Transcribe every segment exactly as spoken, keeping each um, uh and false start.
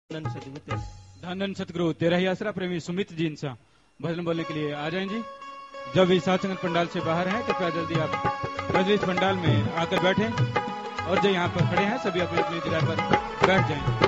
धन सतगुरु धन धन सतगुरु तेरा ही आसरा प्रेमी सुमित जी इंसा भजन बोलने के लिए आ जाएं जी। जब भी सात संगत पंडाल से बाहर हैं कृपया जल्दी आप रजनीश पंडाल में आकर बैठें और जो यहाँ पर खड़े हैं सभी अपनी अपनी जगह पर बैठ जाएं।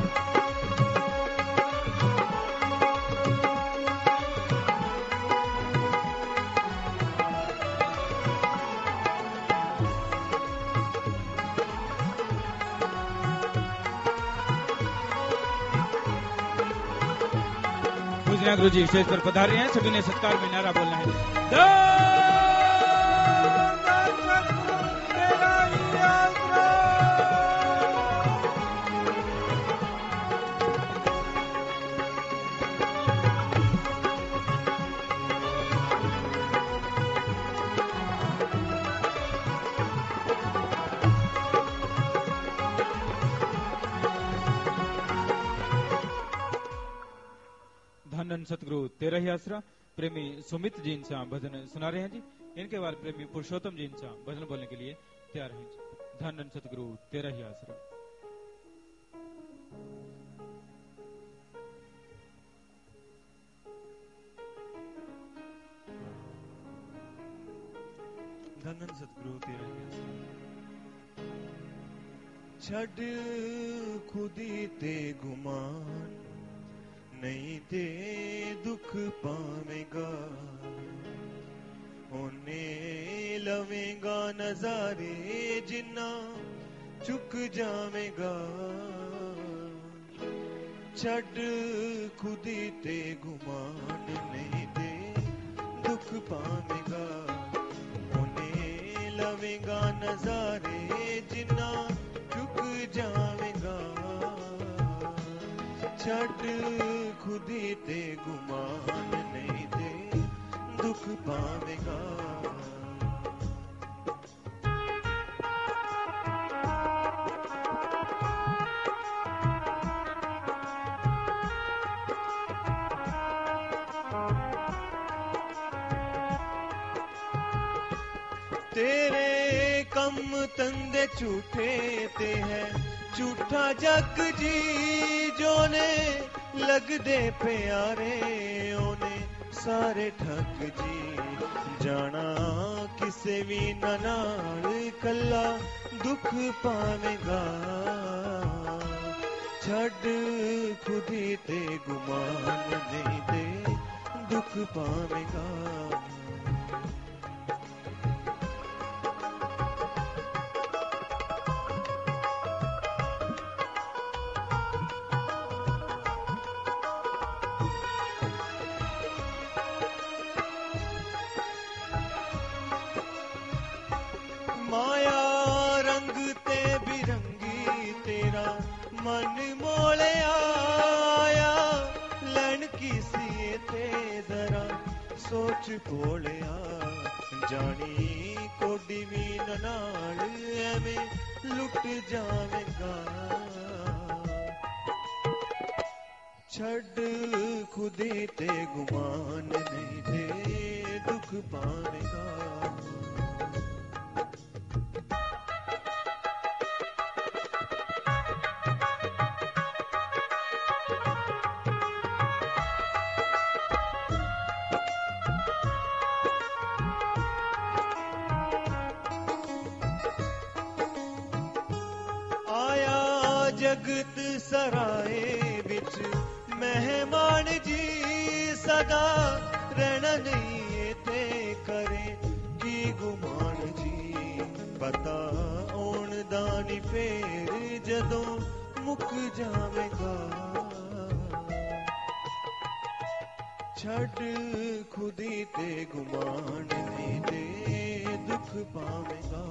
गुरु जी स्टेज पर पधारे हैं, सभी ने सत्कार में नारा बोलना है। धन सतगुरु तेरा ही आसरा प्रेमी सुमित जी इंसा भजन सुना रहे हैं जी। इनके बाद प्रेमी पुरुषोत्तम जी इंसा भजन बोलने के लिए तैयार हैं जी। धन सतगुरु तेरा ही आसरा। धन सतगुरु तेरा ही आसरा। छड़ खुदी ते गुमान नहीं ते दुख पावेगा, होने लवेगा नजारे जिन्ना चुक जावेगा। छड़ खुदी ते गुमान नहीं ते दुख पावेगा, होने लवेगा नजारे जिन्ना चुक जावेगा। छड़ खुदी ते गुमान नहीं ते दुख पावेगा। तेरे कम तंदे झूठे ते है झूठा जग जी, जो ने लग दे प्यारे ओने सारे ठग जी। जाना किसे भी नाल कला दुख पावेगा। छड़ खुदी ते गुमान नहीं दे दुख पावेगा। माया रंग ते बिरंगी तेरा मन मोले आया, लैन किसी ते जरा सोच भोलिया। जानी कोडी भी नाल एवें लुट जावेगा। छड़ खुदी ते गुमान नहीं दे दुख पावेगा। जगत सराए बिच मेहमान जी, सदा रहना नहीं ते करे की गुमान जी। पता ओन दानी फेर जदों मुक जावेगा। छड़ खुदी ते गुमान नहीं दे दुख पावेगा।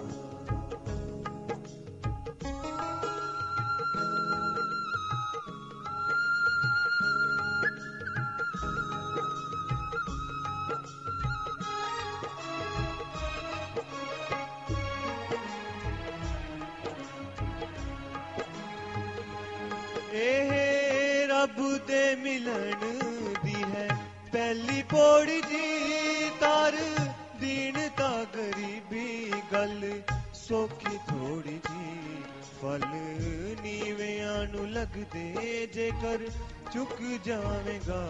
रब दे मिलन दी है पहली पौड़ी जी। तार दीन ता गरीबी गल सौखी थोड़ी जी। फल नीवियां नू लगदे जेकर चुक जावेगा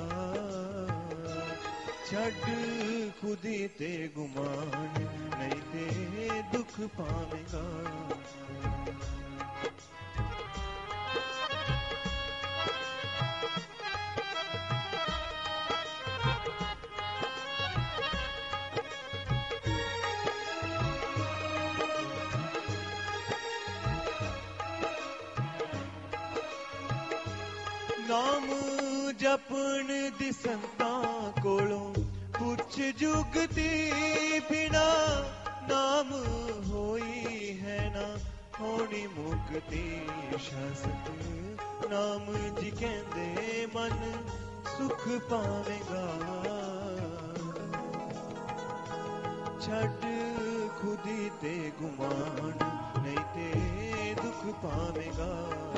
छड़ खुदी ते गुमान नहीं ते दुख पावेगा नाम जपन दी संतां कोलों पुछ जुगती बिना नाम होई है ना होनी मुक्ति शासत नाम जी कहंदे मन सुख पावेगा छड़ खुदी ते गुमान नहीं ते दुख पावेगा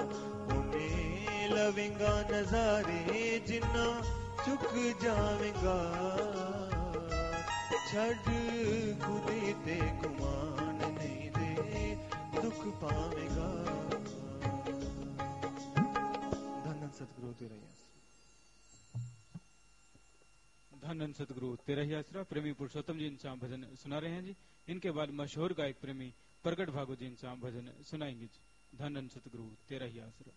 लवेंगा नजारे जिन्ना चुक जावेगा छड़ खुदी ते गुमान नहीं दे दुख पावेगा धन सतगुरु तेरा ही आसरा धन सतगुरु तेरा ही आसरा प्रेमी पुरुषोत्तम जी इनसा भजन सुना रहे हैं जी। इनके बाद मशहूर गायक प्रेमी प्रगट भागवत जी इनसा भजन सुनाएंगे जी। धन सतगुरु तेरा ही आसरा।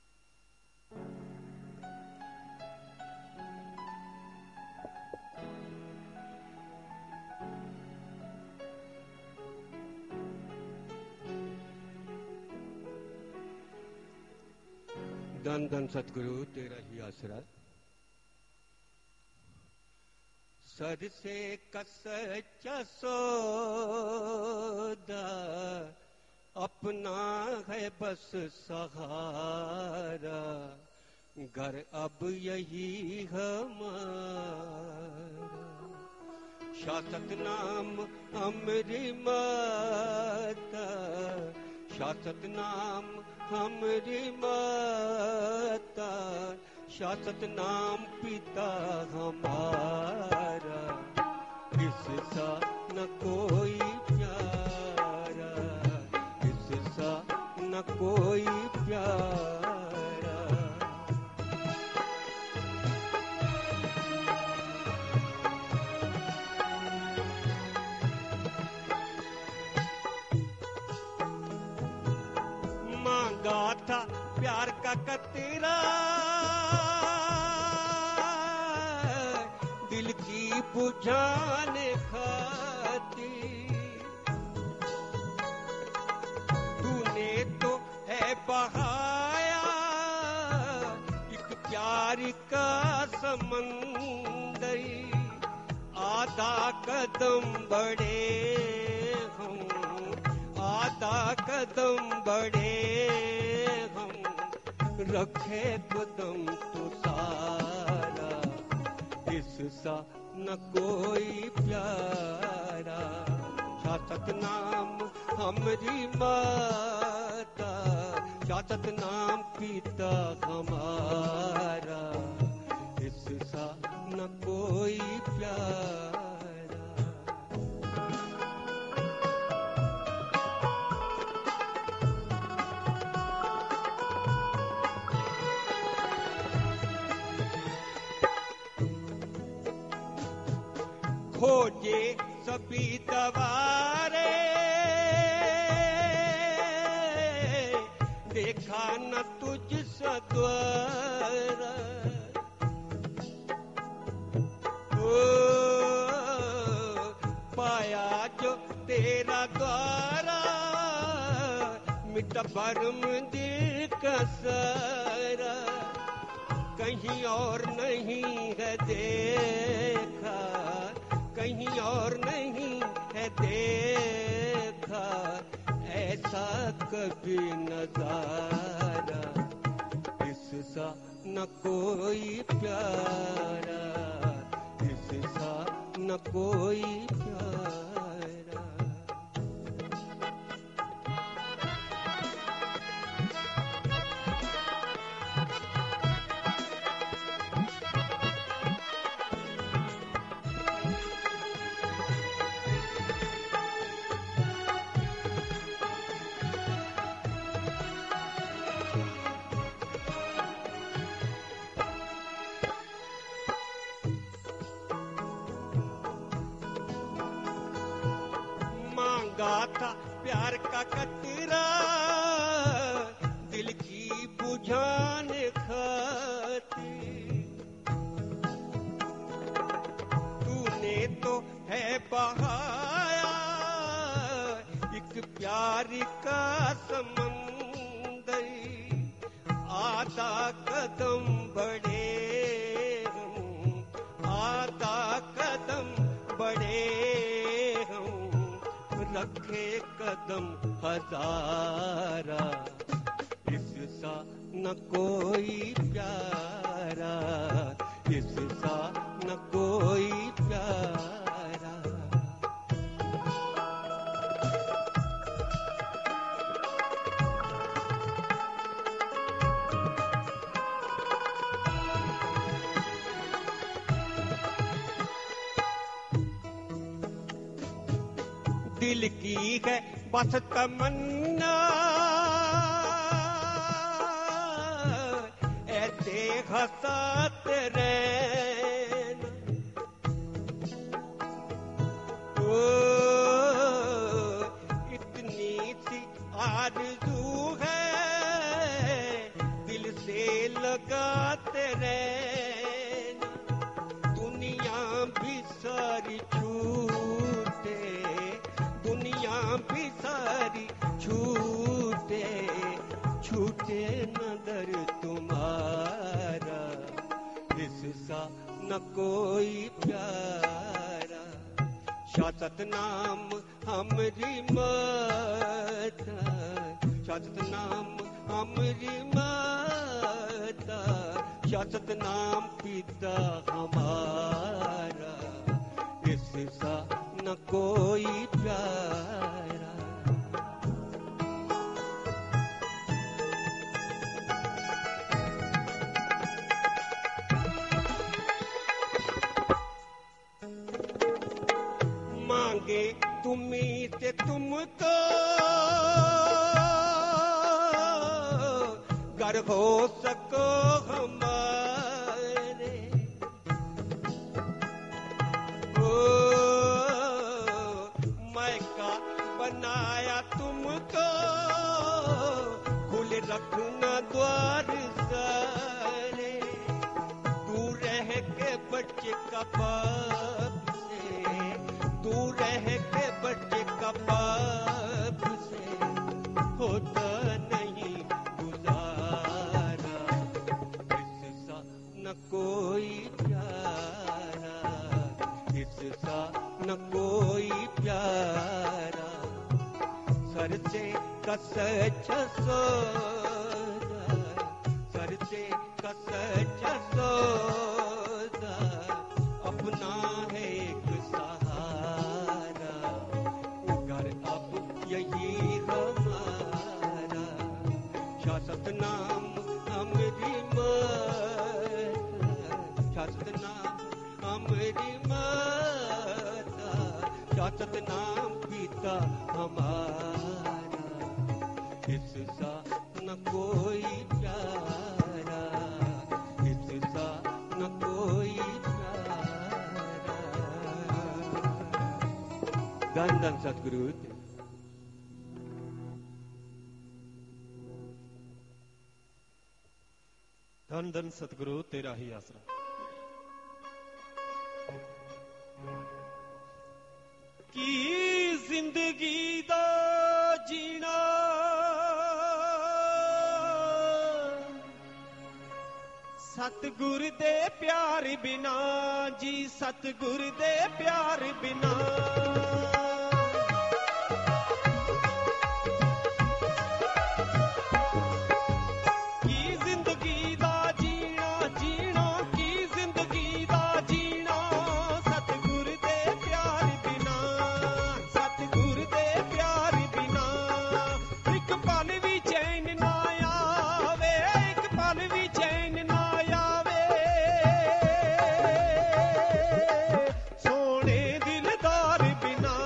धन धन सतगुरु तेरा ही आसरा। सर से कसच्चा सौदा अपना है बस सहारा घर अब यही हमारा शासक नाम हमरी माता शासक नाम हमरी माता शासक नाम पिता हमारा इससा न कोई प्यारा इससा न कोई प्यारा मांगा था प्यार का कतरा दिल की बुझाने खातिर तूने तो है बहाया एक प्यार का समंदर आधा कदम बढ़े हम आधा कदम बढ़े हम रखे कदम तो सारा इससा न कोई प्यारा शासक नाम हमरी माता शासक नाम पिता हमारा इससा न कोई प्यारा खोजे सभी दवारे देखा न तुझ सद्वारा ओ पाया जो तेरा द्वारा मिट भरम दिल का सारा कहीं और नहीं है देखा कहीं और नहीं है देखा ऐसा कभी नजारा इससा न कोई प्यारा इससा न कोई प्यारा था प्यार का कतरा दिल की बुझाने खातिर। तूने तो है बहाया एक प्यार का समंदर, आधा कदम बढ़े हूँ, आधा कदम बढ़े हूँ, रखे कदम हजारा, इससा न कोई प्यारा, इससा न कोई प्यारा। दिल की है बस तमन्ना ऐसे हंसाते रहना, ओ इतनी सी आरज़ू है दिल से लगाते रहना, दुनिया भी सारी छूटे, दुनिया भी सारी छूटे, छूटे नजर तुम्हारा, इससा न कोई प्यारा। शासत नाम हमरी माता, शासत नाम हमरी माता, शासत नाम पिता हमारा, इससा न कोई प्यारा। मांगे तुम्हीं से तुमको गर हो सको हमारे, बनाया तुमको खुल रखना द्वार सारे, दूर रह के बच्चे का बाप से, दूर रह के बच्चे का बाप से होता नहीं गुजारा, इससा न कोई प्यारा, इससा न कोई प्यारा। सर से कसच सोदा, सर से कसच सोदा, अपना है एक सहारा, घर अब यही हमारा, शासत नाम हमरी माता, शासत नाम हमरी माता, शासत नाम पिता हमारा, इससा न कोई प्यारा, इससा न कोई प्यारा। धन धन सतगुरु, धन धन सतगुरु तेरा ही आसरा। की जिंदगी दा जीना सतगुर दे प्यार बिना जी, सतगुर दे प्यार बिना की जिंदगी दा जीना, जीना की जिंदगी दा जीना, सतगुर दे प्यार बिना, सतगुर दे प्यार बिना एक पल भी चैन ना आवे, एक पल भी चैन ना आवे, सोने दिलदार बिना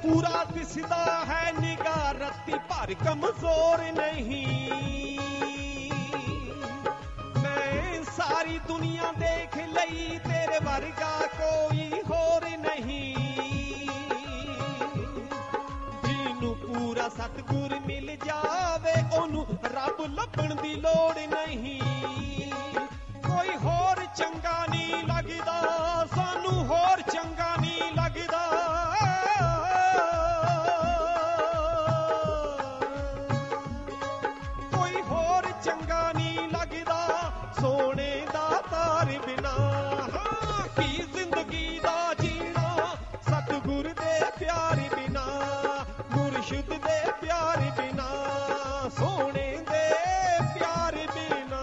पूरा दिसदा है निगाह रत्ती पर कमजोर नहीं मैं सारी दुनिया देख लई तेरे वर्गा कोई होर नहीं जिन्नू पूरा सतगुर मिल जावे ओनू रब लभण दी लोड़ नहीं कोई होर चंगा नहीं लगदा सानू होर चंगा नहीं लगदा कोई होर चंगा नहीं लगदा सोने दा तार बिना हाँ की जिंदगी दा जीना सतगुर दे प्यार बिना मुर्शिद दे प्यार बिना सोने दे प्यार बिना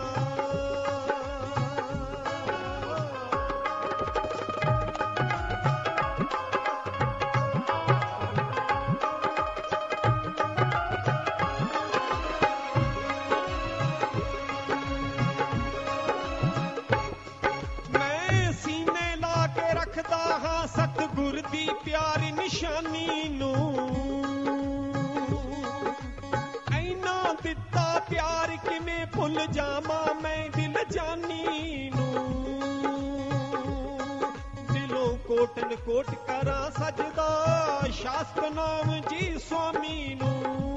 मैं सीने ला के रखदा हां सतगुर दी प्यारी निशानी नू ऐना दिता प्यार किवें भुल जावां मैं दिल जानी नू दिलों कोटन कोट करा सजदा शास्त्र नाम जी स्वामी नू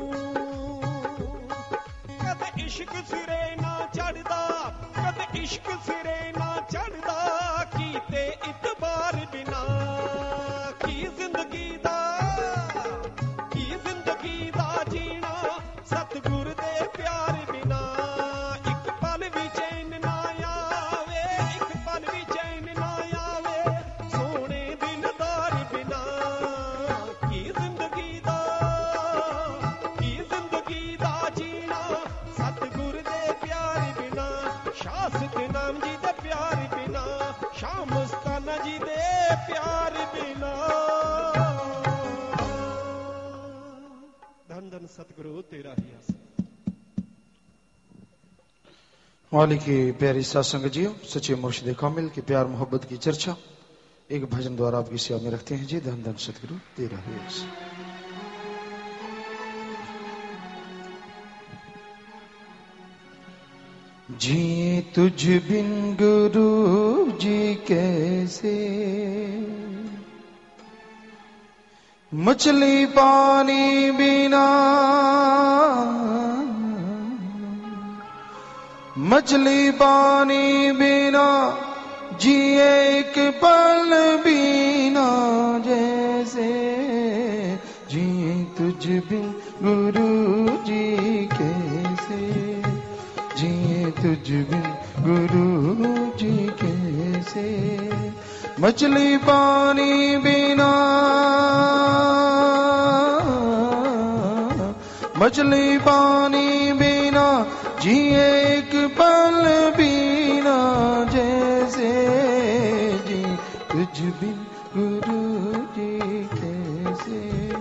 कद इश्क सिरे ना चढ़दा कद इश्क सिरे ना चढ़दा कीते इतबार बिना की जिंदगी दा की जिंदगी दा जीना सतगुर दे प्यार बिना एक पल भी चैन ना आवे एक पल भी चैन ना आवे सोने दिलदार बिना की जिंदगी दा की जिंदगी दा जीना सतगुर दे प्यार बिना शास्त्र नाम जी दे प्यार बिना शाम मस्ताना जी दे प्यार बिना धन धन सतगुरु तेरा ही आसन मौली की प्यारी सत्संग जियो सच्चे मुर्शिद कामिल की प्यार मोहब्बत की चर्चा एक भजन द्वारा आपकी सेवा में रखते हैं जी धन धन सतगुरु तेरा ही आसन जिए तुझ बिन गुरु जी कैसे मछली पानी बिना मछली पानी बिना जिए एक पल बिना जैसे जिए तुझ बिन गुरु जी कैसे जिए तुझ बिन गुरु जी कैसे मछली पानी बिना मछली पानी बिना जिए एक पल बिना जैसे जी तुझ बिन गुरु जी कैसे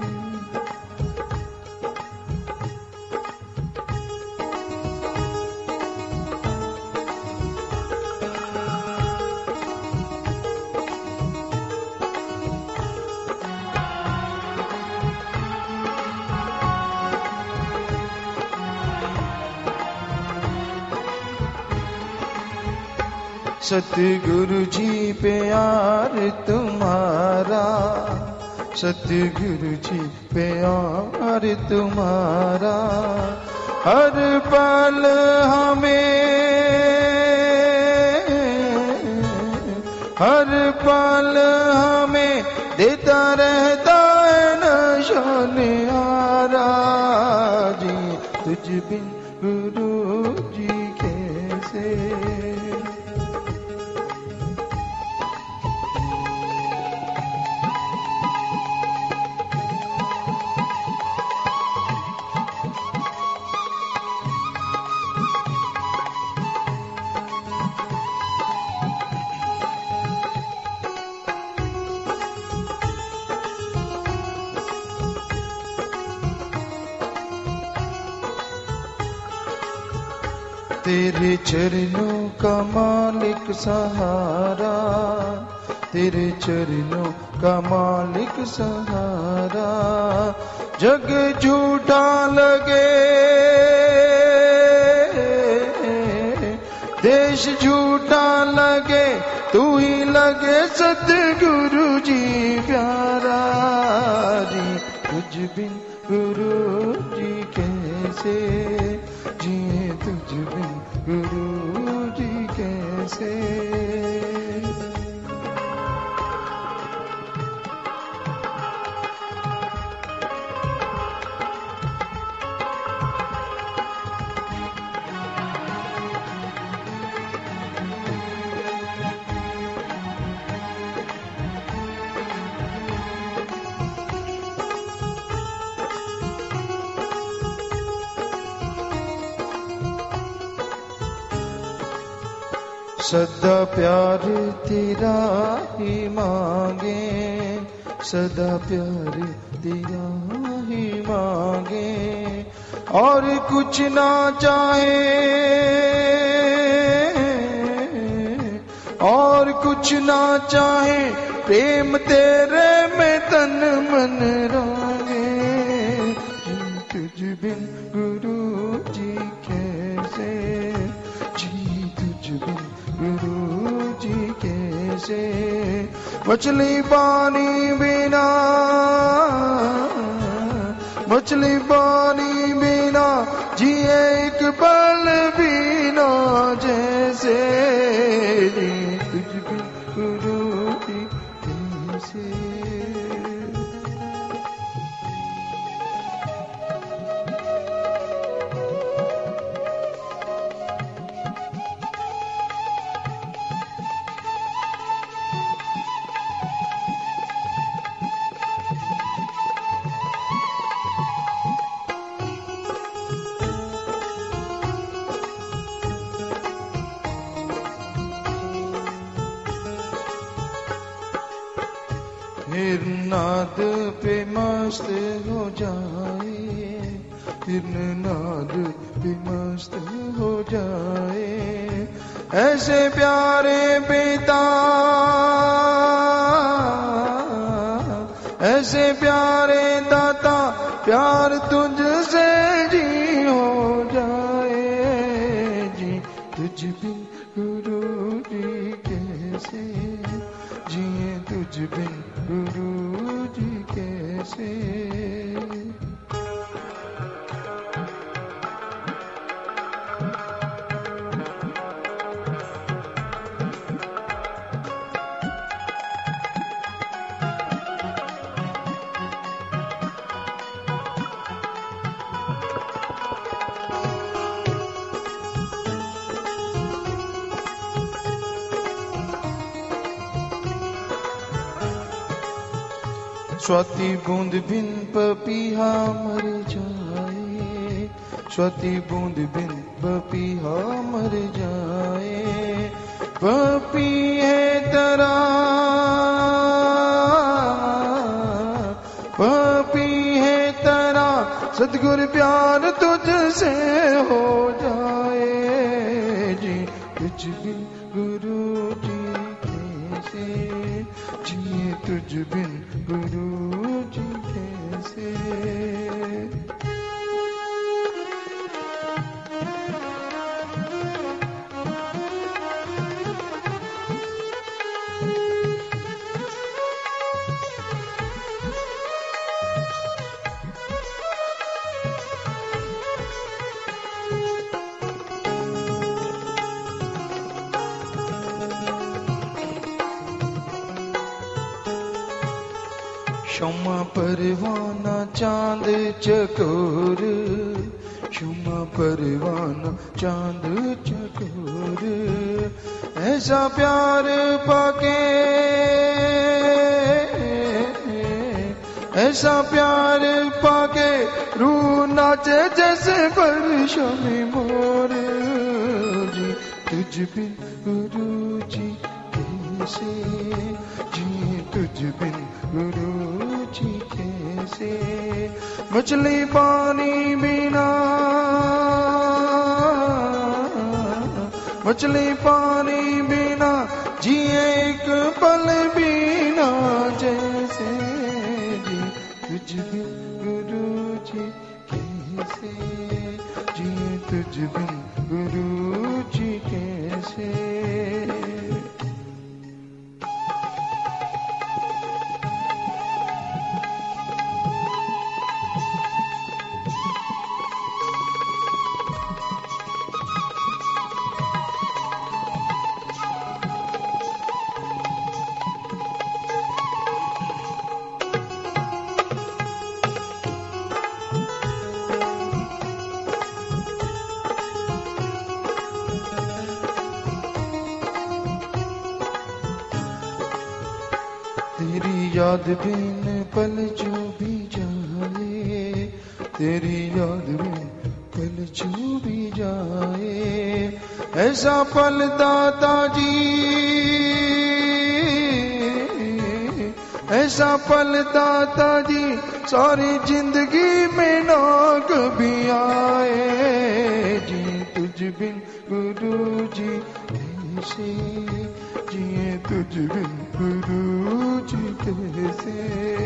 सतगुरु जी प्यार तुम्हारा सतगुरु जी प्यार तुम्हारा हर पल हमें हर पल हमें देता रहता है नशानियारा जी तुझ बिन गुरु जी कैसे तेरे चरणों का मालिक सहारा तेरे चरणों का मालिक सहारा प्यारा। जग झूठा लगे, देश झूठा लगे, तू ही लगे सतगुरु जी प्यारा जी। तुझ बिन गुरु जी कैसे जिए, तुझ बिन गुरु जी कैसे। सदा प्यार तेरा ही मांगे, सदा प्यार तेरा ही मांगे, और कुछ ना चाहे, और कुछ ना चाहे, प्रेम तेरे में तन मन रांगे। तुझ बिन गुरु जी कैसे जी, तुझ बिन गुरु जी कैसे। मछली पानी बिना, मछली पानी बिना, जिए एक पल बिना जैसे। तुझ बिन गुरु जी कैसे। नाद पे मस्त हो जाए, फिर नाद पे मस्त हो जाए, ऐसे प्यारे पिता, ऐसे प्यारे दाता, प्यार तुझसे जी हो जाए जी। तुझ बिन गुरु जी कैसे जिए, तुझ बिन गुरु जी कैसे। स्वाति बूंद बिन पपीहा मर जाए, स्वाति बूंद बिन पपीहा मर जाए। पपी है तरा, पपी है तरा, सतगुरु प्यार तुझसे हो जाए जी। तुझ बिन गुरु जी कैसे जिए, तुझ बिन गुरु जी कैसे। क्षमा परवाना चांद चकोर, क्षमा परवाना चांद चकोर, ऐसा प्यार पाके, ऐसा प्यार पाके, रूह नाचे जैसे बारिशों में मोर जी। तुझ बिन गुरु जी कैसे जी, तुझ बिन गुरु जी कैसे। मछली पानी बिना, मछली पानी बिना, जिए एक पल बिना जैसे जी। तुझ कैसे, जिए तुझ बिन गुरु जी कैसे। तेरी याद बिन पल जो भी जाए, तेरी याद बिन पल जो भी जाए, ऐसा पल दाता जी, ऐसा पल दाता जी सारी जिंदगी में ना कभी आए। जी तुझ बिन गुरु जी कैसे, जिए तुझ बिन गुरु जी कैसे।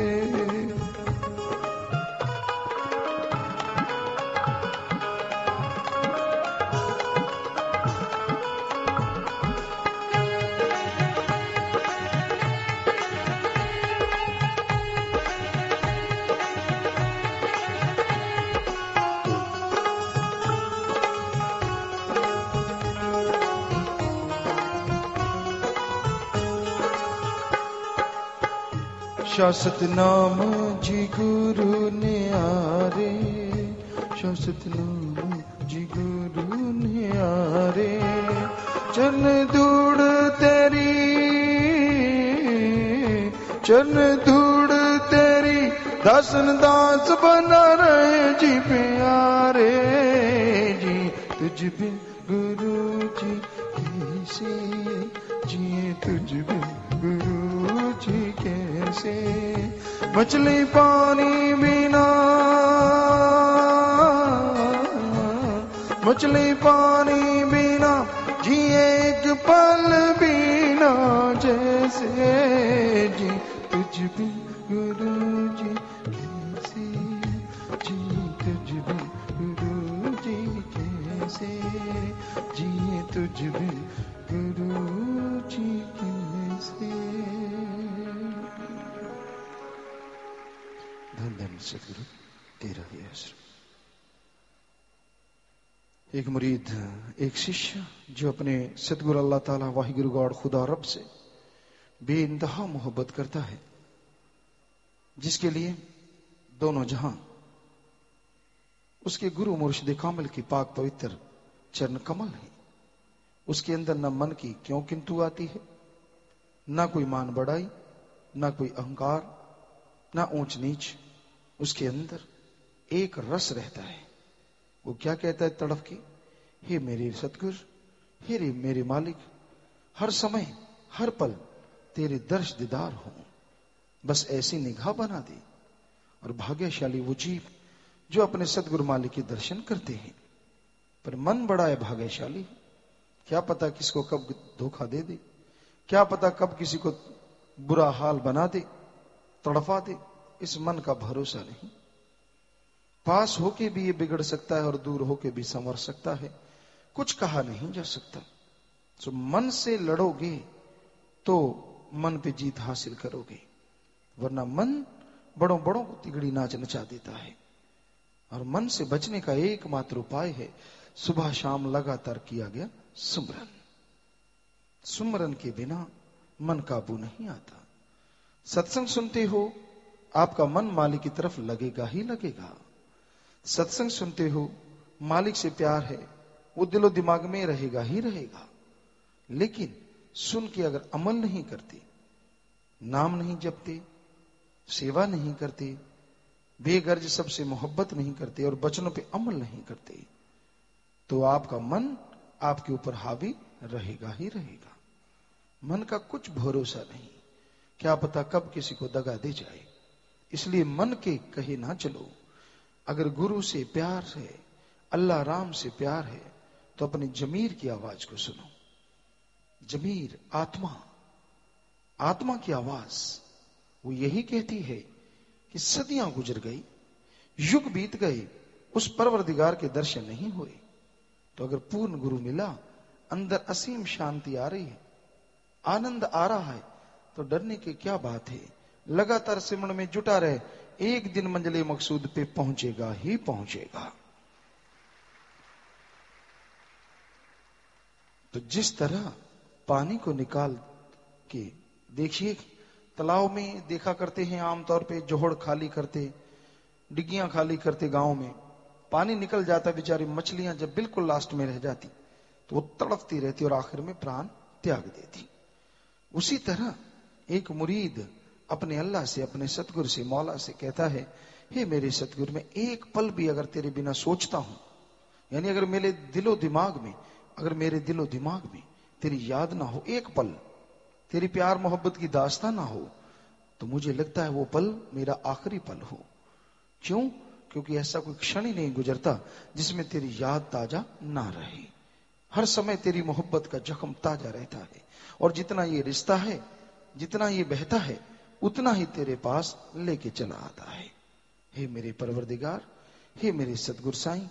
शाश्वत नाम जी गुरु ने आरे, शाश्वत नाम जी गुरु ने आरे, चरण धूड़ तेरी, चरण धूड़ तेरी दासन दास बना रहे जी प्यारे। जी तुझ बिन गुरु जी कैसे, जिए तुझ बिन गुरु जी कैसे। मछली पानी बिना, मछली पानी बिना जिए एक पल बिना जैसे। जी तुझ बिन गुरु जी कैसे, जी तुझ बिन गुरु जी कैसे, जिए तुझ बिन गुरु जी कैसे। धन धन सतगुरु तेरा ही आश्रम। एक मुरीद, एक शिष्य जो अपने सतगुरु अल्लाह ताला वाहिगुरु गॉड खुदा रब से बेइंतहा मोहब्बत करता है, जिसके लिए दोनों जहां उसके गुरु मुर्शिद कामिल की पाक पवित्र चरण कमल है, उसके अंदर न मन की क्यों किंतु आती है, ना कोई मान बढ़ाई, ना कोई अहंकार, ना ऊंच नीच। उसके अंदर एक रस रहता है। वो क्या कहता है तड़फ के, हे मेरे सतगुर, हे रे मेरे मालिक, हर समय हर पल तेरे दर्श दीदार हो, बस ऐसी निगाह बना दे। और भाग्यशाली वो जीव जो अपने सतगुरु मालिक के दर्शन करते हैं, पर मन बड़ा है भाग्यशाली। क्या पता किसको कब धोखा दे दे, क्या पता कब किसी को बुरा हाल बना दे, तड़फा दे। इस मन का भरोसा नहीं। पास होके भी ये बिगड़ सकता है और दूर होके भी संवर सकता है, कुछ कहा नहीं जा सकता। तो मन से लड़ोगे तो मन पे जीत हासिल करोगे, वरना मन बड़ों बड़ों को तिगड़ी नाच नचा देता है। और मन से बचने का एकमात्र उपाय है सुबह शाम लगातार किया गया सुमरन। सुमरन के बिना मन काबू नहीं आता। सत्संग सुनते हो, आपका मन मालिक की तरफ लगेगा ही लगेगा। सत्संग सुनते हो, मालिक से प्यार है, वो दिलो दिमाग में रहेगा ही रहेगा। लेकिन सुन के अगर अमल नहीं करते, नाम नहीं जपते, सेवा नहीं करते, बेगर्ज सबसे मोहब्बत नहीं करते और वचनों पे अमल नहीं करते, तो आपका मन आपके ऊपर हावी रहेगा ही रहेगा। मन का कुछ भरोसा नहीं, क्या पता कब किसी को दगा दे जाए। इसलिए मन के कहे ना चलो। अगर गुरु से प्यार है, अल्लाह राम से प्यार है, तो अपनी जमीर की आवाज को सुनो। जमीर आत्मा, आत्मा की आवाज वो यही कहती है कि सदियां गुजर गई, युग बीत गए, उस परवरदिगार के दर्शन नहीं हुए। तो अगर पूर्ण गुरु मिला, अंदर असीम शांति आ रही है, आनंद आ रहा है, तो डरने की क्या बात है। लगातार सिमरन में जुटा रहे, एक दिन मंजिले मकसूद पे पहुंचेगा ही पहुंचेगा। तो जिस तरह पानी को निकाल के, देखिए तालाब में देखा करते हैं आमतौर पे, जोहड़ खाली करते, डिग्गियां खाली करते, गांव में पानी निकल जाता, बेचारी मछलियां जब बिल्कुल लास्ट में रह जाती तो वो तड़पती रहती और आखिर में प्राण त्याग देती। उसी तरह एक मुरीद अपने अल्लाह से, अपने सतगुरु से, मौला से कहता है, हे मेरे सतगुरु, मैं एक पल भी अगर तेरे बिना सोचता हूं, यानी अगर मेरे दिलो दिमाग में अगर मेरे दिलो दिमाग में तेरी याद ना हो, एक पल तेरी प्यार मोहब्बत की दास्तां ना हो, तो मुझे लगता है वो पल मेरा आखिरी पल हो। क्यों? क्योंकि ऐसा कोई क्षण ही नहीं गुजरता जिसमें तेरी याद ताजा ना रहे। हर समय तेरी मोहब्बत का जख्म ताजा रहता है, और जितना ये रिश्ता है, जितना ये बहता है, उतना ही तेरे पास लेके चला आता है। हे मेरे परवरदिगार, हे मेरे सतगुरु साईं,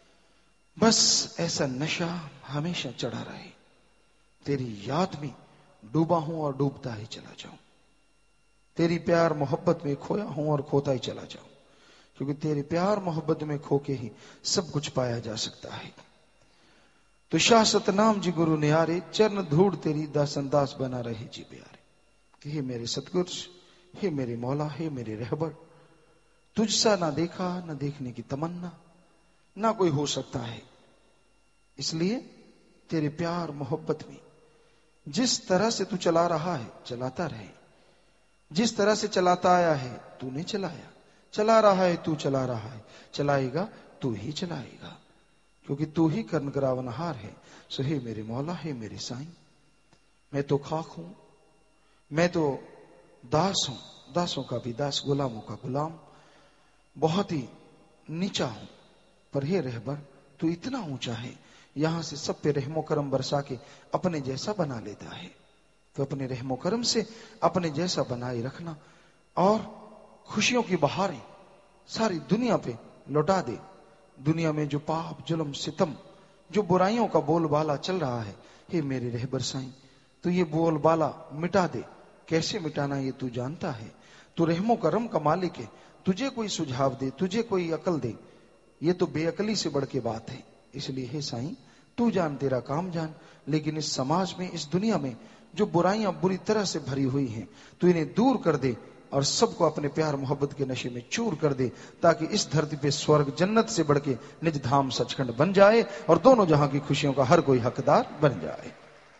बस ऐसा नशा हमेशा चढ़ा रहे, तेरी याद में डूबा हूं और डूबता ही चला जाऊं, तेरी प्यार मोहब्बत में खोया हूं और खोता ही चला जाऊं, क्योंकि तेरे प्यार मोहब्बत में खो के ही सब कुछ पाया जा सकता है। तो शाह सतनाम जी गुरु न्यारे, चरण धूड़ तेरी दासन दास बना रहे जी प्यारे। कि हे मेरे सतगुरु, हे मेरे मौला, हे मेरे रहबर, तुझसा ना देखा, ना देखने की तमन्ना, ना कोई हो सकता है। इसलिए तेरे प्यार मोहब्बत में जिस तरह से तू चला रहा है, चलाता रहे। जिस तरह से चलाता आया है, तूने चलाया, चला रहा है, तू चला रहा है, चलाएगा तू ही चलाएगा, क्योंकि तू ही कर्ण करावनहार है। सो हे मेरे मौला, हे मेरे साईं, मैं तो खाक हूं, मैं तो दास हूं, दासों का भी दास, गुलामों का गुलाम, बहुत ही नीचा हूं, पर हे रहबर तू इतना ऊंचा है, यहां से सब पे रहमो करम बरसा के अपने जैसा बना लेता है। तो अपने रहमो करम से अपने जैसा बनाए रखना, और खुशियों की बहारें सारी दुनिया पे लौटा दे। दुनिया में जो पाप, जुल्म, सितम, जो बुराइयों का बोलबाला चल रहा है, हे मेरे रहबर साईं, तू ये बोलबाला मिटा दे। कैसे मिटाना ये तू जानता है, तू रहमो करम का मालिक है, तुझे कोई सुझाव दे, तुझे कोई अकल दे, ये तो बेअकली से बढ़ के बात है। इसलिए हे साईं, तू जान, तेरा काम जान, लेकिन इस समाज में, इस दुनिया में जो बुराइयां बुरी तरह से भरी हुई हैं, तू इन्हें दूर कर दे और सबको अपने प्यार मोहब्बत के नशे में चूर कर दे, ताकि इस धरती पे स्वर्ग जन्नत से बढ़ के निज धाम सचखंड बन जाए और दोनों जहां की खुशियों का हर कोई हकदार बन जाए।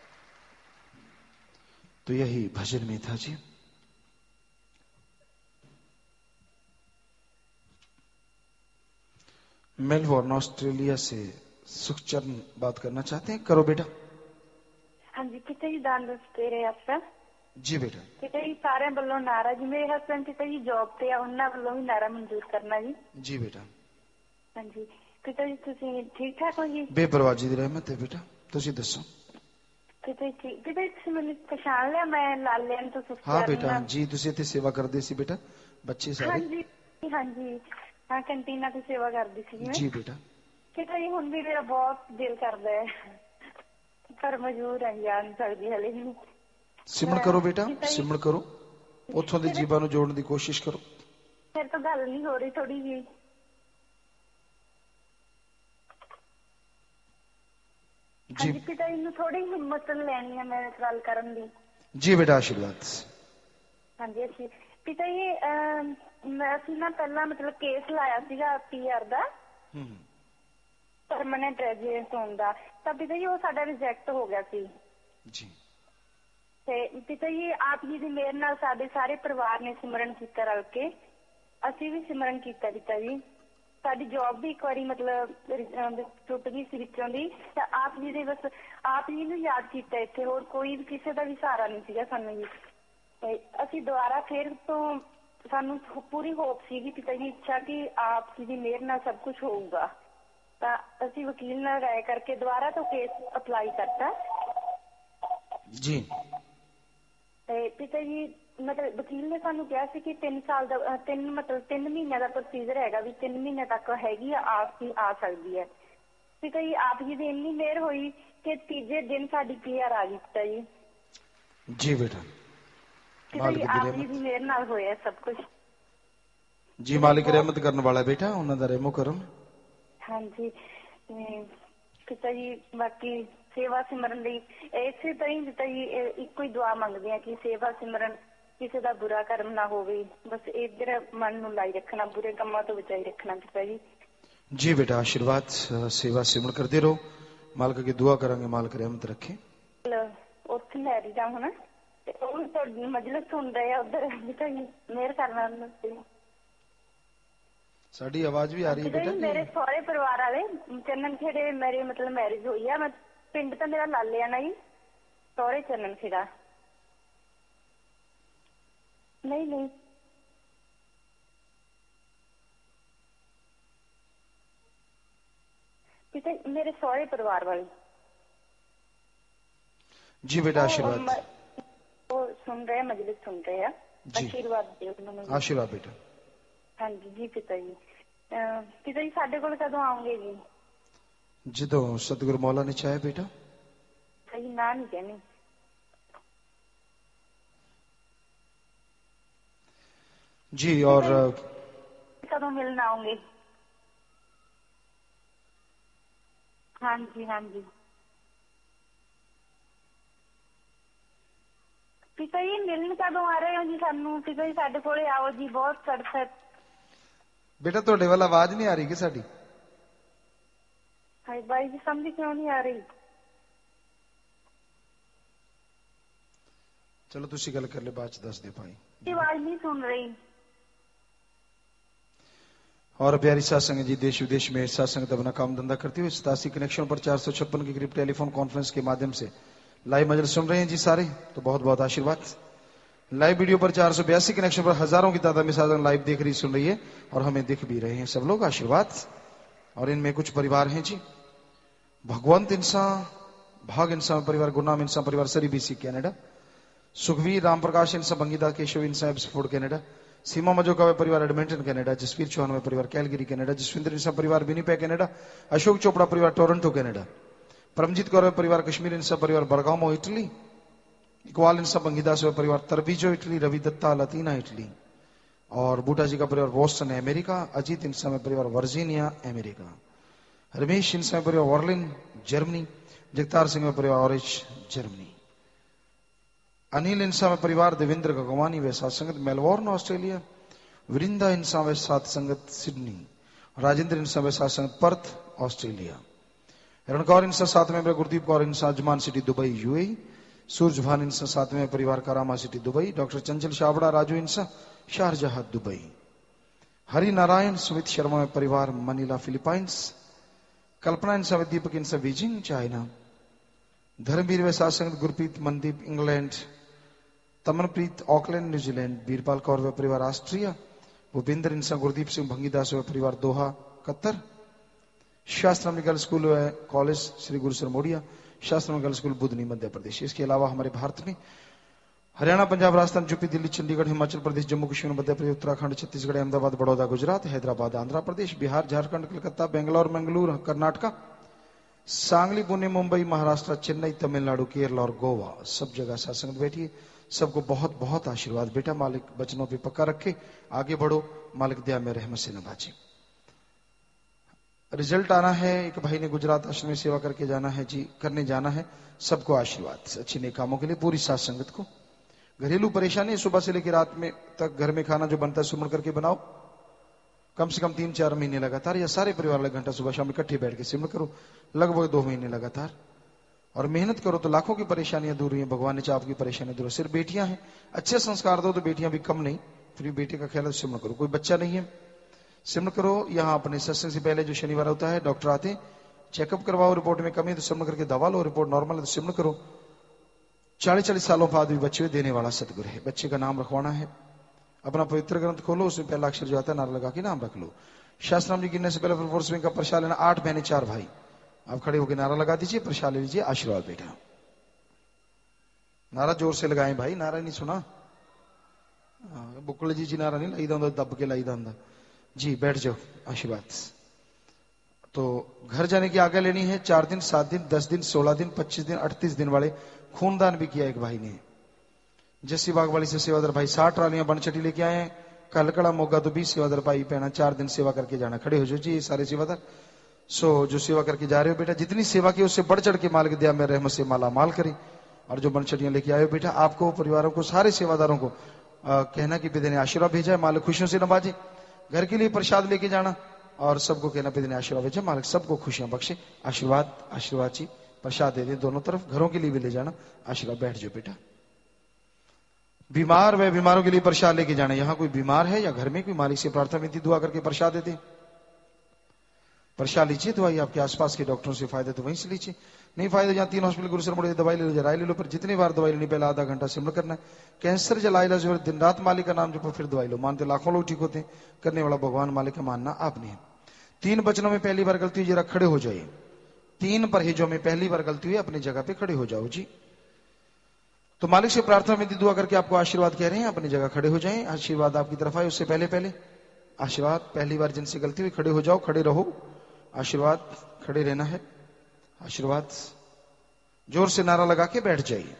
तो यही भजन में था जी। मेलबोर्न ऑस्ट्रेलिया से सुखचरण बात करना चाहते हैं, करो बेटा। हाँ जी पिता जी, दान दसते रहे आपका जी बेटा। पिता जी सारे वालों नारा जी, मेरे हस्बैंड पिता जी जॉब ਤੇ ਆ, ਉਹਨਾਂ ਵੱਲੋਂ ਵੀ ਨਾਰਾ ਮਨਜ਼ੂਰ ਕਰਨਾ ਜੀ। जी बेटा। हाँ जी पिता जी, ਤੁਸੀਂ ਠੀਕ ਠਾਕ ਹੋ ਜੀ? बेपरवाह जी दी रहमत है बेटा, ਤੁਸੀਂ ਦੱਸੋ। पिता जी ठीक, पिता जी ਤੁਸੀਂ ਮੈਨੂੰ ਪਛਾਣ ਲਿਆ? ਮੈਂ ਲਾਲਿਆਂ ਤੋਂ ਸੁਖਚਰਨ। हाँ बेटा जी, ਤੁਸੀਂ ਇੱਥੇ ਸੇਵਾ ਕਰਦੇ ਸੀ बेटा, ਬੱਚੇ हाँ ਸਾਰੇ। जी हाँ जी, हाँ ਕੰਟੀਨਾਂ ਤੇ ਸੇਵਾ ਕਰਦੀ ਸੀ ਮੈਂ। जी बेटा। ਪਿਤਾ ਜੀ ਹੁਣ ਵੀ ਮੇਰਾ ਬਹੁਤ ਦਿਲ ਕਰਦਾ ਹੈ, ਪਰ ਮਜਬੂਰ ਹਾਂ, ਜਾ ਨਹੀਂ ਸਕਦੀ ਹਲੇ ਵੀ। सिमर करो बेटा, सिमर करो, उथों दे जीवां नूं जोड़न दी कोशिश करो। मेरे तो गल नहीं हो रही थोड़ी जी। जी पिता जी थोड़ी हिम्मत लैनी है मेरे गल करन दी। जी बेटा, आशीर्वाद। हाँ जी अच्छी पिता जी, असीं ना पहला मतलब केस लाया सीगा पी आर दा, परमानेंट रेजिडेंस होने दा, तां पिता जी वो साडा रिजेक्ट हो गया सी जी। ते पिता जी आप जी दी मेहर नाल साडे सारे परिवार ने सिमरन कीता रल के, असीं भी सिमरन कीता पिता जी। साडी जॉब भी एक बारी मतलब टुट गई सी विचों दी, ते आप जी दे बस आप जी नूं याद कीता इत्थे, होर कोई भी किसी दा भी सहारा नहीं सीगा सानूं जी। ते असीं दुबारा फिर तो सानूं पूरी होप सीगी पिता जी, इच्छा कि आप जी दी मेहर नाल सब कुछ होऊगा, तां असीं वकील नाल राय करके दुबारा तो केस अप्लाई करता जी। ते पिता जी ਮਤਲਬ ਵਕੀਲ ਨੇ ਸਾਨੂੰ ਕਿਹਾ ਸੀ ਕਿ ਤਿੰਨ ਸਾਲ ਦਾ ਅਹ, ਤਿੰਨ ਮਤਲਬ ਤਿੰਨ ਮਹੀਨਿਆਂ ਦਾ ਪ੍ਰੋਸੀਜਰ ਹੈਗਾ ਵੀ ਤਿੰਨ ਮਹੀਨੇ ਤੱਕ ਹੈਗੀ ਆ ਆਪ ਹੀ ਆ ਸਕਦੀ ਹੈ। ਪਿਤਾ ਜੀ ਆਪ ਜੀ ਦੀ ਇੰਨੀ ਮਿਹਰ ਹੋਈ ਕਿ ਤੀਜੇ ਦਿਨ ਸਾਡੀ ਪੀ ਆਰ ਆ ਗਈ ਪਿਤਾ ਜੀ। जी बेटा, ਪਿਤਾ ਜੀ मालिक ਆਪ दी ਜੀ रहमत। ਦੀ ਮਿਹਰ ਨਾਲ ਹੋਇਆ ਸਭ ਕੁਝ। जी मालिक रहमत करने वाला बेटा, उन्होंने दा रेमो करम। ਹਾਂਜੀ ਤੇ ਪਿਤਾ ਜੀ ਬਾਕੀ ਸੇਵਾ ਸਿਮਰਨ ਲਈ ਇਸੇ ਤਰ੍ਹਾਂ ਹੀ ਪਿਤਾ ਜੀ ਇਹ ਇੱਕੋ ਹੀ ਦੁਆ ਮੰਗਦੇ ਆ ਕਿ ਸੇਵਾ ਸਿਮਰਨ ਕਿਸੇ ਦਾ ਬੁਰਾ ਕਰਮ ਨਾ ਹੋਵੇ, ਬਸ ਇੱਧਰ ਮਨ ਨੂੰ ਲਾਈ ਰੱਖਣਾ, ਬੁਰੇ ਕੰਮਾਂ ਤੋਂ ਬਚਾਈ ਰੱਖਣਾ ਪਿਤਾ ਜੀ। जी बेटा आशीर्वाद, अ, सेवा सिमरण करते रहो, मालिक की दुआ करेंगे, मालिक रहमत रखे। ਉੱਥੇ ਮੈਰੀ ਦਾ ਹੁਣ ਤੇ ਉਹ ਵੀ ਤੁਹਾਡੀ ਮਜਲਿਸ ਸੁਣ ਰਹੇ ਆ ਉਧਰ ਪਿਤਾ ਜੀ, ਮਿਹਰ ਕਰਨਾ ਉਹਨਾਂ ਤੇ। साड़ी आवाज भी आ रही है ਪਿਤਾ बेटा ਜੀ जी? ਮੇਰੇ ਸਹੁਰੇ ਪਰਿਵਾਰ ਵਾਲੇ ਚੰਨਨ ਖੇੜੇ ਮੇਰੇ ਮਤਲਬ ਮੈਰਿਜ ਹੋਈ ਆ। ਮੈਂ ਪਿੰਡ ਤਾਂ ਮੇਰਾ ਲਾਲਿਆਣਾ ਜੀ, ਸਹੁਰੇ ਚੰਨਨ ਖੇੜਾ। ਨਹੀਂ ਨਹੀਂ ਪਿਤਾ ਜੀ, ਮੇਰੇ ਸਹੁਰੇ ਪਰਿਵਾਰ ਵਾਲੇ जी बेटा ਉਹ आशीर्वाद, ਮ- ਉਹ ਸੁਣ ਰਹੇ ਆ, ਮਜਲਿਸ ਸੁਣ ਰਹੇ ਆ। ਜੀ। ਆਸ਼ੀਰਵਾਦ ਦਿਓ ਉਹਨਾਂ ਨੂੰ। आशीर्वाद बेटा। ਹਾਂਜੀ ਜੀ ਪਿਤਾ ਜੀ। ਅਹ ਪਿਤਾ ਜੀ ਸਾਡੇ ਕੋਲ ਕਦੋਂ ਆਉਂਗੇ ਜੀ? ਜਦੋਂ सतगुरु मौला ने चाहे बेटा। ਸਹੀ ਨਾ ਨਹੀਂ ਕਹਿਣੀ। जी और अ, ਕਦੋਂ ਮਿਲਣ ਆਉਂਗੇ? ਹਾਂਜੀ ਹਾਂਜੀ ਪਿਤਾ ਜੀ ਮਿਲਣ ਕਦੋਂ ਆ ਰਹੇ ਹੋ ਜੀ ਸਾਨੂੰ? ਪਿਤਾ ਜੀ ਸਾਡੇ ਕੋਲੇ ਆਓ ਜੀ, ਬਹੁਤ ਸੜਕ। बेटा ਤੁਹਾਡੇ ਵੱਲ ਆਵਾਜ਼ ਨਹੀਂ ਆ ਰਹੀ ਕਿ ਸਾਡੀ? ਹਾਏ ਬਾਈ ਜੀ ਸਮਝ ਕਿਉਂ ਨਹੀਂ ਆ ਰਹੀ? ਚਲੋ ਤੁਸੀਂ ਗੱਲ ਕਰ ਲੈ, ਬਾਅਦ ਚ ਦੱਸ ਦੇ ਭਾਈ। ਆਵਾਜ਼ ਨਹੀਂ ਸੁਣ ਰਹੀ। और प्यारी सत्संग जी, देश विदेश में सत्संग अपना काम धंधा करते हुए सतासी कनेक्शन पर चार सौ छप्पन के करीब टेलीफोन कॉन्फ्रेंस के माध्यम से लाइव मजल सुन रहे हैं जी सारे, तो बहुत बहुत आशीर्वाद। लाइव वीडियो पर चार सौ बयासी कनेक्शन पर हजारों की तादाद में साधन लाइव देख रही सुन रही है, और हमें दिख भी रहे हैं सब लोग, आशीर्वाद। और इनमें कुछ परिवार हैं जी, भगवंत इंसान, भाग इंसान परिवार, गुरनाम इंसान परिवार Surrey BC Canada, Sukhvir Ram Prakash Insan बंगीदा केशव इंसान एब्सफोर्ड कैनेडा, सीमा मजोका परिवार एडमिंटन कनाडा, जसवीर चौहान परिवार कैलगरी कनाडा, जसविंदर इंसा परिवार विनीपेग कनाडा, अशोक चोपड़ा परिवार टोरंटो कनाडा, परमजीत गौरव परिवार कश्मीर इंसा परिवार बरगामो इटली, इकबाल इंसा बंगीदास परिवार Treviso Italy, Ravi Datta Latina Italy, और बूटा जी का परिवार बोस्टन अमेरिका, अजीत इंसा परिवार वर्जीनिया अमेरिका, रमेश इंसा परिवार वर्लिन जर्मनी, जगतार सिंह परिवार ऑरेंज जर्मनी, अनिल इंसा में परिवार देवेंद्र गगवानी व साथ संगत मेलबोर्न ऑस्ट्रेलिया, वृंदा इंसा व साथ संगत सिडनी, राजेंद्र इंसा व साथ संगत पर्थ ऑस्ट्रेलिया, रणकौर इंसा साथ में Gurdeep Kaur Insan Ajman city Dubai UAE, Surajbhan Insan साथ में परिवार Karama city Dubai, doctor Chanchal Shabra Raju Insan Sharjah Dubai, Hari Narayan Sumit Sharma में परिवार मनीला फिलीपाइंस, कल्पना इंसा व दीपक इंसा बीजिंग चाइना, धर्मवीर व साथ संगत Gurpreet Mandeep England, Tamanpreet Auckland New Zealand, Birpal Kaur व परिवार ऑस्ट्रिया, भूपेंद्र इंसा गुरदीप सिंह भंगीदास व परिवार दोहा कतर, शास्त्र मेडिकल स्कूल व कॉलेज श्री गुरु सरमोडिया, शास्त्र मेडिकल स्कूल बुधनी मध्य प्रदेश। इसके अलावा हमारे भारत में हरियाणा, पंजाब, राजस्थान, यूपी, दिल्ली, चंडीगढ़, हिमाचल प्रदेश, जम्मू कश्मीर, मध्य प्रदेश, उत्तराखंड, छत्तीसगढ़, अहमदाबाद, बड़ौदा, गुजरात, हैदराबाद, आंध्र प्रदेश, बिहार, झारखंड, कलकत्ता, बेंगलोर, मंगलूर, कर्नाटका, सांगली, पुणे, मुंबई, महाराष्ट्र, चेन्नई, तमिलनाडु, केरल और गोवा, सब जगह सत्संग बैठिए। सबको बहुत बहुत आशीर्वाद बेटा, मालिक बचनों पे पक्का रखे, आगे बढ़ो, मालिक दया में रहमत से नवाजे। रिजल्ट आना है, एक भाई ने गुजरात आश्रम में सेवा करके जाना है जी, करने जाना है। सबको आशीर्वाद, अच्छे नेक कामों के लिए पूरी साथ संगत को। घरेलू परेशानी सुबह से लेकर रात में तक घर में खाना जो बनता है सुमन करके बनाओ, कम से कम तीन चार महीने लगातार, या सारे परिवार वाले घंटा सुबह शाम इकट्ठे बैठ के सिमरण करो, लगभग दो महीने लगातार, और मेहनत करो तो लाखों की परेशानियां दूर हुई हैं। भगवान ने चाहा आपकी परेशानियां दूर हो। सिर्फ बेटियां हैं, अच्छे संस्कार दो तो बेटियां भी कम नहीं, फिर बेटे का ख्याल है तो सिमरण करो। कोई बच्चा नहीं है, सिमरण करो। यहाँ अपने सत्संग से पहले जो शनिवार होता है डॉक्टर आते, चेकअप करवाओ, रिपोर्ट में कमी है तो सिमरण करके दवा लो, रिपोर्ट नॉर्मल है तो सिमरण करो। चालीस चालीस सालों बाद भी बच्चे देने वाला सतगुरु है। बच्चे का नाम रखवाना है, अपना पवित्र ग्रंथ खोलो, उसमें पहला अक्षर जो आता है नारा लगा के नाम रख लो। शास्त्र नाम जी गिनने से पहले फोर्स का प्रसाद लेना। आठ बहने चार भाई, आप खड़े होकर नारा लगा दीजिए, प्रसाद ले लीजिए, आशीर्वाद बेटा। नारा जोर से लगाएं भाई, नारा नहीं सुना। बुकल जी चिनारा नहीं लाईदा होंदा, दब के लाईदा होंदा जी। बैठ जाओ, आशीर्वाद। तो घर जाने की आज्ञा लेनी है। चार दिन, सात दिन, दस दिन, सोलह दिन, पच्चीस दिन, अड़तीस दिन वाले खूनदान भी किया एक भाई ने। जस्सी बाग वाली से सेवादार भाई साठ ट्रालियां बनचटी लेके आए हैं। कल कड़ा मोगा तो बीस सेवादार भाई पहना, चार दिन सेवा करके जाना। खड़े हो जाओ जी सारे सेवादार। सो जो सेवा करके जा रहे हो बेटा, जितनी सेवा की उससे बढ़ चढ़ के मालिक दया में रहमत से माला माल करे। और जो बनचटियां लेके आए हो बेटा, आपको, परिवारों को, सारे सेवादारों को आ, कहना कि पिता ने आशीर्वाद भेजा है, मालिक खुशियों से नवाजे। घर के लिए प्रसाद लेके जाना और सबको कहना पिता ने आशीर्वाद भेजा, मालिक सबको खुशियां बख्शे। आशीर्वाद, आशीर्वाद जी। प्रसाद दे दे दोनों तरफ, घरों के लिए भी ले जाना। आशीर्वाद। बैठ जाओ बेटा। बीमार व बीमारों के लिए प्रसाद लेके जाना। यहां कोई बीमार है या घर में कोई, मालिक से प्रार्थना विनती दुआ करके प्रसाद दे दे। प्रसाद लीजिए, दवाई आपके आसपास के डॉक्टरों से फायदे तो वहीं से लीजिए, नहीं फायदे जहां तीन हॉस्पिटल गुरुसर मुड़े दवाई ले लो, राय ले लो, पर जितनी बार दवाई लेनी पहले आधा घंटा सिमर करना है। कैंसर जला इलाज और दिन रात मालिक का नाम जपो, फिर दवाई लो। मानते लाखों लोग ठीक होते हैं, करने वाला भगवान मालिक का मानना आपने है। तीन वचनों में पहली बार गलती हुई, जरा खड़े हो जाइए। तीन परहेजों में पहली बार गलती हुई, अपनी जगह पे खड़े हो जाओ जी। तो मालिक से प्रार्थना विनती दुआ करके आपको आशीर्वाद कह रहे हैं, अपनी जगह खड़े हो जाएं। आशीर्वाद आपकी तरफ आए उससे पहले पहले आशीर्वाद। पहली बार जिनसे गलती हुई खड़े हो जाओ, खड़े रहो। आशीर्वाद, खड़े रहना है। आशीर्वाद। जोर से नारा लगा के बैठ जाइए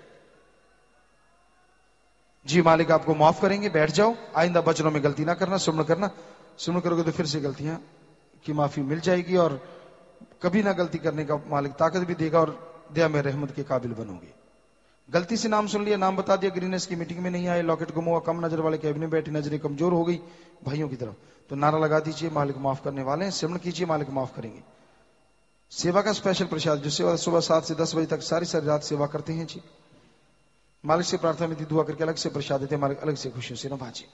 जी। मालिक आपको माफ करेंगे, बैठ जाओ। आइंदा वचनों में गलती ना करना, सुमन करना। सुमन करोगे तो फिर से गलतियां की माफी मिल जाएगी और कभी ना गलती करने का मालिक ताकत भी देगा और दया में रहमत के काबिल बनोगे। गलती से नाम सुन लिया, नाम बता दिया, ग्रीनेस की मीटिंग में नहीं आए, लॉकेट गुम हुआ, कम नजर वाले कैबिनेट बैठे, नजरें कमजोर हो गई भाइयों की तरफ, तो नारा लगा दीजिए, मालिक माफ करने वाले हैं। सिमरन कीजिए, मालिक माफ करेंगे। सेवा का स्पेशल प्रसाद, जो सेवा सुबह सात से दस बजे तक सारी सारी रात सेवा करते हैं जी। मालिक से प्रार्थना में दुआ करके अलग से प्रसाद देते हैं, मालिक अलग से खुशियों से नवाजे।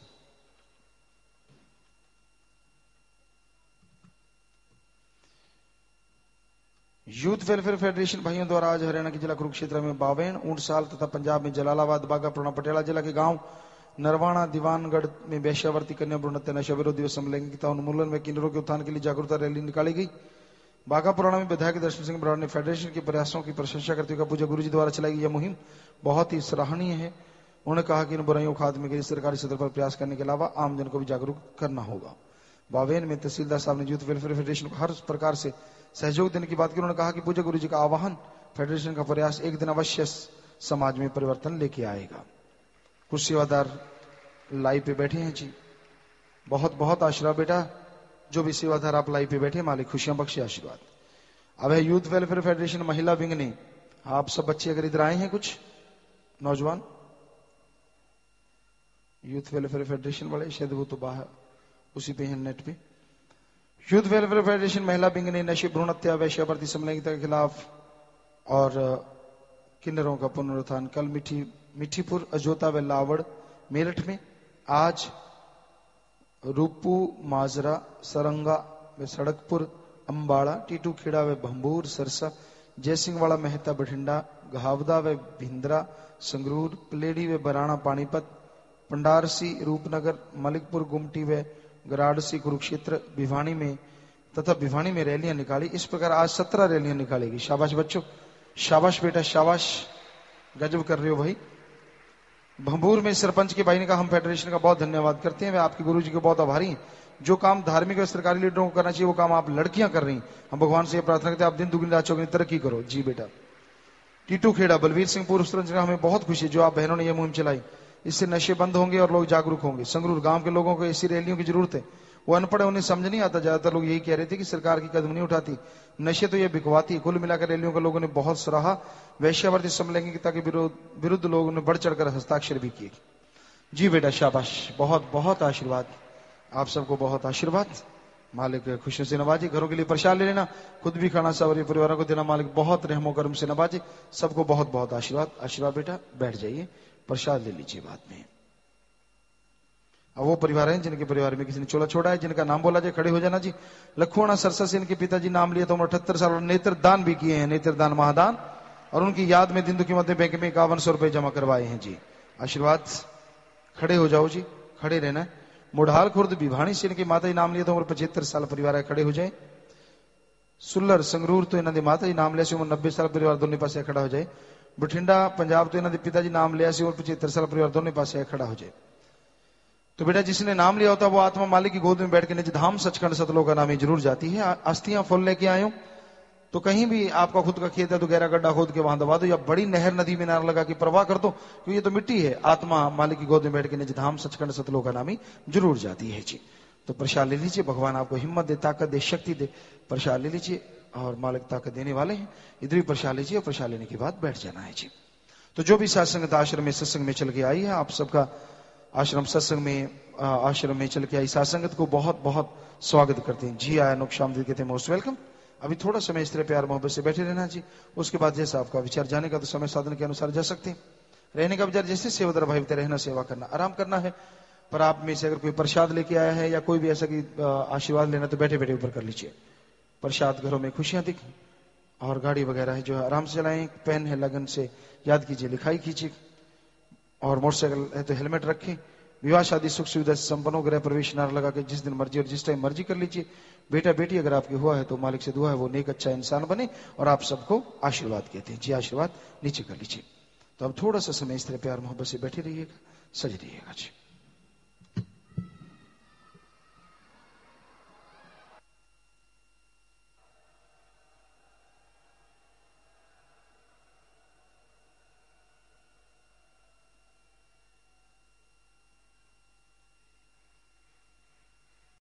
यूथ वेलफेयर फेडरेशन भाइयों द्वारा आज हरियाणा के जिला कुरुक्षेत्र में बावेन, ऊंट साल तथा पंजाब में जलालाबाद, बागा पुराना, पटियाला जिला के गांव नरवाणा, दीवानगढ़ में वैश्यावर्ती कन्या भ्रूण हत्या नशा विरोधी व समलैंगिकता उन्मूलन व किन्नरों के उत्थान के लिए जागरूकता रैली निकाली गई। बागा पुराना में विधायक दर्शन सिंह बराड़ ने फेडरेशन के प्रयासों की प्रशंसा करते हुए पूजा गुरु जी द्वारा चलाई गई यह मुहिम बहुत ही सराहनीय है। उन्होंने कहा कि इन बुराइयों को खात्मे के लिए सरकारी सतह पर प्रयास करने के अलावा आमजन को भी जागरूक करना होगा। बावेन में तहसीलदार साहब ने यूथ वेलफेयर फेडरेशन को हर प्रकार से सहयोग देने की बात की। उन्होंने कहा कि पूज्य गुरु जी का आह्वान, फेडरेशन का प्रयास एक दिन अवश्य समाज में परिवर्तन लेके आएगा। कुछ सेवादार लाइव पे बैठे हैं जी, बहुत बहुत आशीर्वाद बेटा। जो भी सेवादार आप लाइव पे बैठे, मालिक खुशियां बख्शे, आशीर्वाद। अब है यूथ वेलफेयर फेडरेशन महिला विंग ने, आप सब बच्चे अगर इधर आए हैं, कुछ नौजवान यूथ वेलफेयर फेडरेशन वाले, शायद वो तो बाहर उसी पे हैं नेट पे। यूथ वेलफेयर फेडरेशन महिला विंग ने नशे, भ्रूण हत्या, वैश्यावर्ती, समलैंगिकता के खिलाफ और किन्नरों का पुनरुत्थान कल मिठी मिठीपुर, अजोता व लावड़, मेरठ में, आज रूपू, माजरा, सरंगा व सड़कपुर, अंबाड़ा, टीटू खेड़ा व भंबूर, सरसा, जयसिंहवाड़ा, मेहता, बठिंडा, घावदा व भिंद्रा, संगरूर, पलेड़ी व बराना, पानीपत, पंडारसी, रूपनगर, मलिकपुर, गुमटी व गराड़सी, कुरुक्षेत्र, भिवानी में तथा भिवानी में रैलियां निकाली। इस प्रकार आज सत्रह रैलियां निकालेगी। शाबाश बच्चों, शाबाश बेटा, शाबाश, गजब कर रहे हो भाई। भंबूर में सरपंच के भाई ने कहा, हम फेडरेशन का बहुत धन्यवाद करते हैं, वे आपके गुरु जी के बहुत आभारी हैं। जो काम धार्मिक और सरकारी लीडरों को करना चाहिए वो काम आप लड़कियां कर रही हैं। हम भगवान से प्रार्थना करते हैं आप दिन दुगनी रात चौगुनी तरक्की करो जी बेटा। टीटू खेड़ा, बलवीर सिंह पूर्व सरपंच, हमें बहुत खुशी है जो आप बहनों ने यह मुहिम चलाई, इससे नशे बंद होंगे और लोग जागरूक होंगे। संगरूर गांव के लोगों को ऐसी रैलियों की जरूरत है, वो अनपढ़ है, उन्हें समझ नहीं आता। ज्यादातर लोग यही कह रहे थे कि सरकार की कदम नहीं उठाती, नशे तो ये बिकवाती है। कुल मिलाकर रैलियों का लोगों ने बहुत सराहा। वैश्यावर्ती, समलैंगिकता के विरुद्ध लोगों ने बढ़ चढ़कर हस्ताक्षर भी किए जी बेटा, शाबाश, बहुत बहुत आशीर्वाद, आप सबको बहुत आशीर्वाद। मालिक खुशियों से नवाजे। घरों के लिए प्रसाद ले लेना, खुद भी खाना सावरी परिवारों को देना, मालिक बहुत रहमो करम से नवाजे। सबको बहुत बहुत आशीर्वाद, आशीर्वाद बेटा। बैठ जाइए, प्रसाद ले लीजिए बाद में। अब वो परिवार हैं जिनके परिवार में किसी ने चोला छोड़ा है, जिनका नाम बोला जाए, खड़े हो जाना जी। लखुआना सरसा से इनके पिताजी नाम लिए तो उम्र अठहत्तर साल और नेत्रदान भी किए हैं, नेत्रदान महादान, और उनकी याद में दिंदु की मध्य बैंक में इक्यावन सौ रुपए जमा करवाए हैं जी। आशीर्वाद। खड़े हो जाओ जी, खड़े रहना। मुढ़ाल खुर्द भिवानी से इनके माता जी नाम लिए तो उम्र पचहत्तर साल परिवार है, खड़े हो जाए। सुल्लर संगरूर तो इन्होंने माता जी नाम लिया से उम्र नब्बे साल परिवार दोनों पास खड़ा हो जाए। बठिंडा पंजाब तो इन्होंने पिताजी नाम लिया से उम्र पचहत्तर साल परिवार दोनों पास खड़ा हो जाए। तो बेटा जिसने नाम लिया होता है वो आत्मा मालिक की गोद में बैठ के निज धाम सचखंड सतलोक का नाम जरूर जाती है। अस्थियां फूल लेके आए हो तो कहीं भी आपका खुद का खेत है तो गहरा गड्ढा खोद के वहां दबा दो, या बड़ी नहर नदी में नार लगा के प्रवाह कर दो, क्योंकि ये तो मिट्टी है। आत्मा मालिक की गोद में बैठ के निज धाम सचखंड सतलोक का नामी जरूर जाती है जी। तो प्रसाद ले लीजिए, भगवान आपको हिम्मत दे, ताकत दे, शक्ति दे। प्रसाद ले लीजिए और मालिक ताकत देने वाले हैं। इधर भी प्रसाद लीजिए और प्रसाद लेने के बाद बैठ जाना है जी। तो जो भी सत्संगत आश्रम में सत्संग में चल के आई है, आप सबका आश्रम सत्संग में आश्रम में चल के आई सत्संगत को बहुत बहुत स्वागत करते हैं जी। आया नुक शाम कहते हैं मोस्ट वेलकम। अभी थोड़ा समय इस तरह प्यार मोहब्बत से बैठे रहना जी। उसके बाद जैसा आपका विचार, जाने का तो समय साधन के अनुसार जा सकते हैं, रहने का विचार जैसे सेवादार भाई रहना, सेवा करना, आराम करना है। पर आप में से अगर कोई प्रसाद लेके आया है या कोई भी ऐसा कि आशीर्वाद लेना तो बैठे बैठे ऊपर कर लीजिए। प्रसाद घरों में खुशियां दिखें और गाड़ी वगैरह है जो है आराम से चलाएं। पेन है लगन से याद कीजिए, लिखाई कीजिए, और मोटरसाइकिल है तो हेलमेट रखें। विवाह शादी सुख सुविधा से संपन्न हो, गृह प्रवेश नारा लगा के जिस दिन मर्जी और जिस टाइम मर्जी कर लीजिए। बेटा बेटी अगर आपके हुआ है तो मालिक से दुआ है वो नेक अच्छा इंसान बने और आप सबको आशीर्वाद कहते हैं जी। आशीर्वाद नीचे कर लीजिए। तो अब थोड़ा सा समय इस तरह प्यार मोहब्बत से बैठे रहिएगा, सज रहिएगा जी।